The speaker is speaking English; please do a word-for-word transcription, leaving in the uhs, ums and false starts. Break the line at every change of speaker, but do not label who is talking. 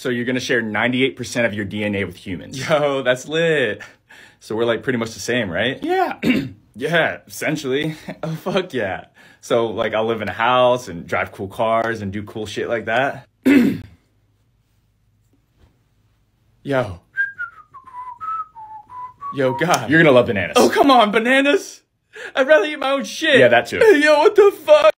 So you're gonna share ninety-eight percent of your D N A with humans. Yo, that's lit. So we're like pretty much the same, right? Yeah. Yeah, essentially. Oh, fuck yeah. So like I'll live in a house and drive cool cars and do cool shit like that. Yo. Yo, God. You're gonna love bananas. Oh, come on, bananas? I'd rather eat my own shit. Yeah, that too. Yo, what the fuck?